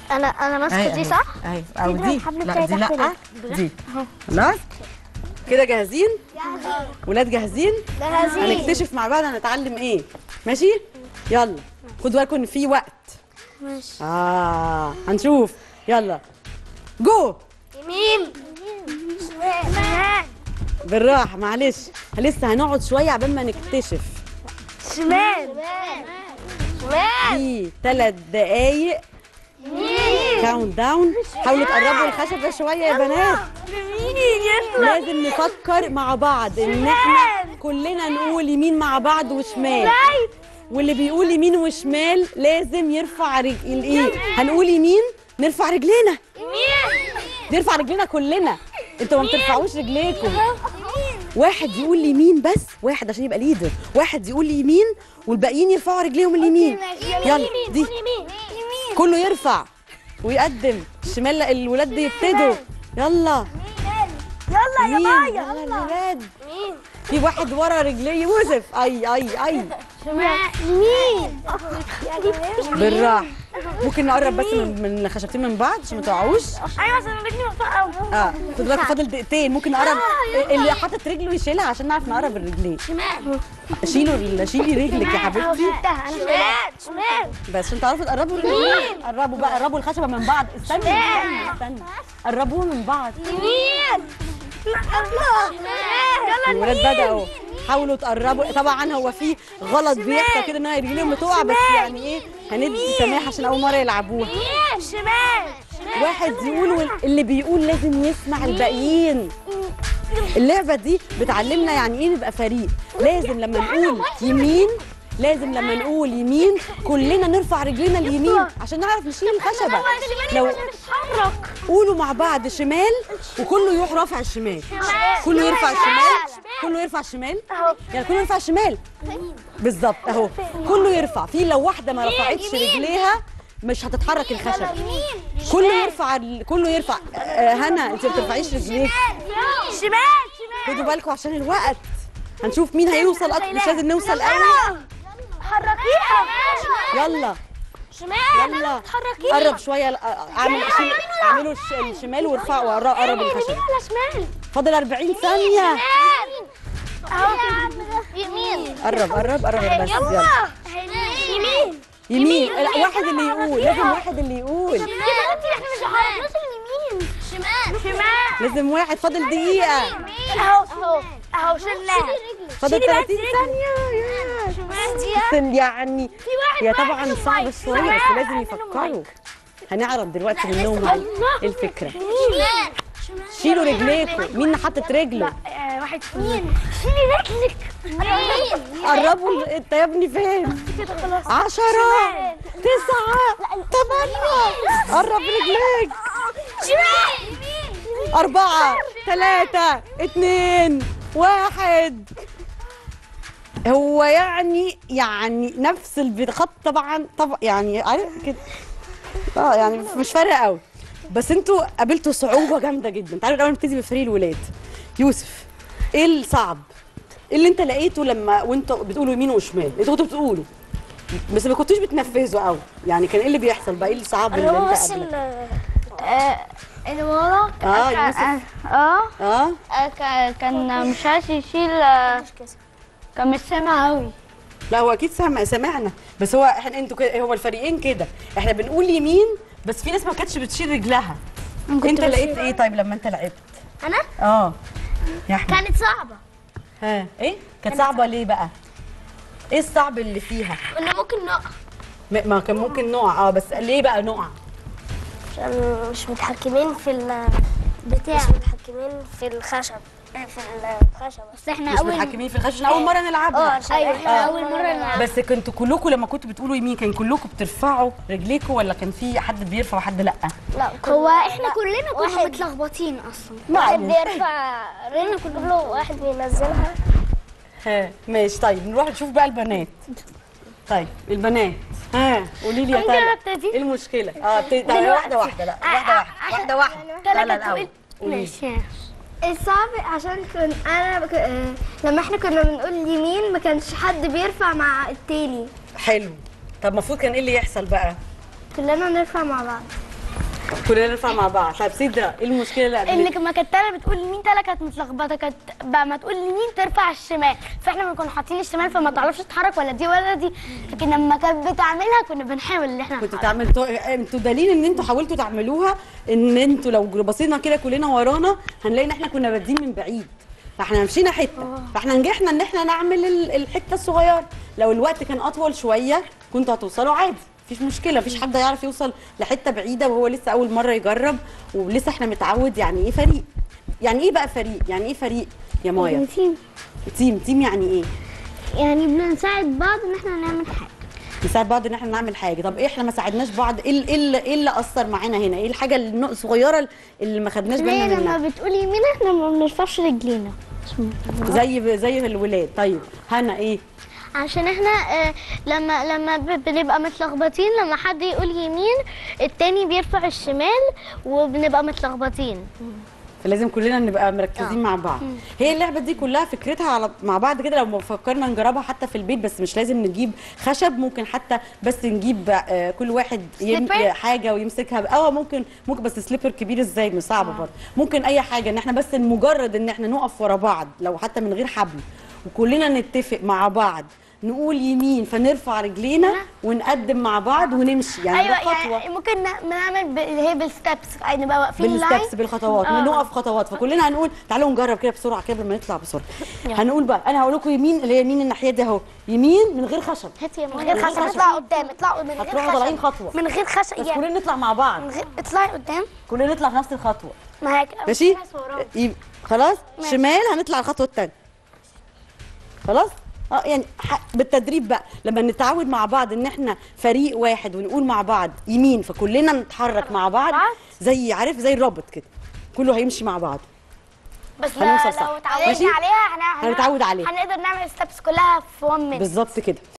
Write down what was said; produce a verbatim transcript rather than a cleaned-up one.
انا انا ماسكه دي صح؟ اهي او دي. لا دي لا دي. خلاص كده جاهزين؟ جاهزين. ولاد جاهزين؟ جاهزين. هنكتشف مع بعض هنتعلم ايه؟ ماشي؟ يلا خدوا بالكم ان في وقت. ماشي. اه هنشوف. يلا جو. يمين شمال بالراحه معلش لسه هنقعد شويه عبال ما نكتشف. شمال شمال في ثلاث دقايق كاونت داون. حاولوا تقربوا الخشبه شويه يا بنات. لازم نفكر مع بعض ان احنا كلنا نقول يمين مع بعض وشمال، واللي بيقول يمين وشمال لازم يرفع رجل ايه. هنقول يمين نرفع رجلينا، نرفع رجلينا كلنا. انتوا ما بترفعوش رجليكم. واحد يقول يمين بس، واحد عشان يبقى ليدر، واحد يقول يمين والباقيين يرفعوا رجليهم اليمين. يلا دي كله يرفع ويقدم. الشمال الولاد يبتدوا. يلا يلا يا مايا يلا الولاد. في واحد ورا رجليه يوسف. اي اي اي شمال يمين بالراحه. ممكن نقرب بس من من الخشبتين من بعض عشان ما تقعوش. ايوه عشان رجلي مقطوعه قوي. اه خد بالك فاضل دقيقتين. ممكن نقرب اللي حاطط رجله يشيلها عشان نعرف نقرب الرجلين. شمال شيلوا شيلي رجلك يا حبيبتي. انا شمال شمال بس عشان تعرفوا تقربوا الرجلين. قربوا بقى، قربوا الخشبه من بعض. استنوا استنوا استنوا قربوها من بعض. يمين يلا الولاد بدأوا. حاولوا تقربوا. طبعا هو في غلط بيحصل كده ان هي رجليهم بتقع، بس يعني ايه هندي سماح عشان اول مره يلعبوها. يمين شمال واحد يقول اللي بيقول لازم يسمع الباقيين. اللعبه دي بتعلمنا يعني ايه نبقى فريق. لازم لما نقول يمين، لازم لما نقول يمين كلنا نرفع رجلنا اليمين عشان نعرف نشيل الخشبه. لو قولوا مع بعض شمال وكله يروح رافع الشمال. كله يرفع الشمال، كله يرفع الشمال. يعني كله يرفع الشمال بالظبط اهو. كله يرفع. في لو واحده ما رفعتش رجليها مش هتتحرك الخشبه. كله يرفع ال... كله يرفع. آه هنا انت ما بترفعيش رجليك. شمال شمال خدوا بالكم عشان الوقت. هنشوف مين هيوصل اكتر. مش لازم نوصل قوي. حركيها يلا شمال يلا حركيها. قرب شويه. اعمل اعملوا الشمال وارفعوا قرب الخشبه. شمال فاضل أربعين ثانيه. يمين قرب قرب قرب بس. يلا يمين يمين. لا واحد اللي يقول. لازم واحد اللي يقول. كده انت احنا مش حركناش اليمين. شمال شمال لازم واحد. فاضل دقيقه. اهو اهو اهو شلنا. فاضل ثلاثين ثانيه. شمال يعني هي طبعا صعبه شويه بس لازم يفكروا. هنعرف دلوقتي منهم ايه الفكره. شيلوا رجليكم. مين حاطط رجله؟ واحد مين؟ شيلي رجلك. قربوا. انت يا ابني فين؟ عشرة تسعة ثمانية. قرب رجليك. شمال أربعة ثلاثة اثنين واحد. هو يعني يعني نفس الخط طبعا طبعا يعني عارف كده. اه يعني مش فارقه قوي. بس انتوا قابلتوا صعوبه جامده جدا. تعالوا الاول نبتدي بفريق الولاد. يوسف ايه الصعب؟ ايه اللي انت لقيته لما وانتوا بتقولوا يمين وشمال؟ انتوا كنتوا بتقولوا بس ما كنتوش بتنفذوا قوي. يعني كان ايه اللي بيحصل بقى؟ ايه الصعب اللي انت قابلته؟ اللي ورا اه يوسف اه اه كان مش عايز يشيل. كان مش سامع قوي. لا هو اكيد سمع سمعنا. بس هو احنا انتوا كده هو الفريقين كده. احنا بنقول يمين بس في ناس ما كانتش بتشيل رجلها. انت لقيت ايه طيب لما انت لعبت؟ انا اه يا احمد كانت صعبه. ها ايه كانت صعبه ليه بقى؟ ايه الصعب اللي فيها؟ كنا ممكن نقع. ما كان ممكن نقع. اه بس ليه بقى نقع؟ عشان مش متحكمين في البتاع. مش متحكمين في الخشب في الخشب. بس احنا مش متحكمين في الخشب. اول مره نلعبها. اه ايوه احنا اول مره نلعب. بس كنتوا كلكم لما كنتوا بتقولوا يمين كان كلكم بترفعوا رجليكم ولا كان في حد بيرفع وحد لا؟ لا هو احنا كلنا كنا متلخبطين اصلا. واحد بيرفع رجلنا كله واحد بينزلها. ها ماشي. طيب نروح نشوف بقى البنات. طيب البنات ها قولي لي يا تالا ايه المشكله؟ اه ابتدي واحده واحده. لا واحده واحده واحده واحده. لا لا الاول ماشي. الصعب عشان كن انا بك... آه... لما احنا كنا بنقول يمين ما كانش حد بيرفع مع التاني. حلو. طب المفروض كان ايه اللي يحصل بقى؟ كلنا نرفع مع بعض. كلنا نرفع مع بعض. طيب سيدرا ايه المشكله اللي ان قابلتك؟ لما كانت انا بتقول يمين تالا كانت متلخبطه، كانت بقى ما تقول يمين ترفع الشمال، فاحنا ما كنا حاطين الشمال فما تعرفش تتحرك ولا دي ولا دي، لكن لما كانت بتعملها كنا بنحاول ان احنا كنتوا نتحرك. بتعملوا انتوا دليل ان انتوا حاولتوا تعملوها، ان انتوا لو بصينا كده كلنا ورانا هنلاقي ان احنا كنا بادئين من بعيد، فاحنا مشينا حته، فاحنا نجحنا ان احنا نعمل ال- الحته الصغيره. لو الوقت كان اطول شويه كنتوا هتوصلوا عادي، مفيش مشكله، مفيش حد هيعرف يوصل لحته بعيده وهو لسه اول مره يجرب، ولسه احنا متعود. يعني ايه فريق؟ يعني ايه بقى فريق؟ يعني ايه فريق يا مايا؟ تيم، تيم. تيم يعني ايه؟ يعني بنساعد بعض ان احنا نعمل حاجه. نساعد بعض ان احنا نعمل حاجه. طب ايه احنا ما ساعدناش بعض؟ ايه ال- ايه اللي ايه اللي اثر معانا هنا؟ ايه الحاجه النق- الصغيره اللي ما خدناش بالنا هي منها؟ لما بتقول يمين احنا ما بنرفعش رجلينا زي زي الولاد. طيب هنا ايه؟ عشان احنا آه لما لما ب- بنبقى متلخبطين، لما حد يقول يمين التاني بيرفع الشمال وبنبقى متلخبطين. فلازم كلنا نبقى مركزين مع بعض. هي اللعبه دي كلها فكرتها على مع بعض كده، لو فكرنا نجربها حتى في البيت، بس مش لازم نجيب خشب، ممكن حتى بس نجيب آه، كل واحد يم... سليبر؟ حاجه ويمسكها. اه ممكن ممكن بس سليبر كبير ازاي؟ مش صعب برضه. ممكن اي حاجه، ان احنا بس مجرد ان احنا نقف ورا بعض لو حتى من غير حبل، وكلنا نتفق مع بعض نقول يمين فنرفع رجلينا ونقدم مع بعض ونمشي. يعني ايوه ده خطوه يعني ممكن ن- نعمل ب- اللي هي بالستبس، يعني نبقى واقفين بالستبس لاين. بالخطوات، آه. نقف خطوات. فكلنا هنقول تعالوا نجرب كده بسرعه كده قبل ما نطلع بسرعه. هنقول بقى انا هقول لكم يمين، اللي هي يمين الناحيه دي اهو، يمين من غير خشب. هاتي يا من ماما. غير خشب اطلعوا قدام، اطلعوا من غير هتروحوا طالعين خشب، خطوه، من غير خشب بس يعني كلنا نطلع مع بعض، من غير اطلعي قدام. كلنا نطلع في نفس الخطوه. ما هيك ماشي؟ يب- خلاص شمال هنطلع الخطوه الثانيه. خلاص؟ اه يعني ح- بالتدريب بقى، لما نتعود مع بعض ان احنا فريق واحد ونقول مع بعض يمين، فكلنا نتحرك مع بعض زي عارف زي الرابط كده، كله هيمشي مع بعض. بس هنوصل لو صح. اتعودنا ماشي؟ عليها هن- هن- هنتعود عليها. هنقدر نعمل الستبس كلها في واحد minute. بالظبط كده.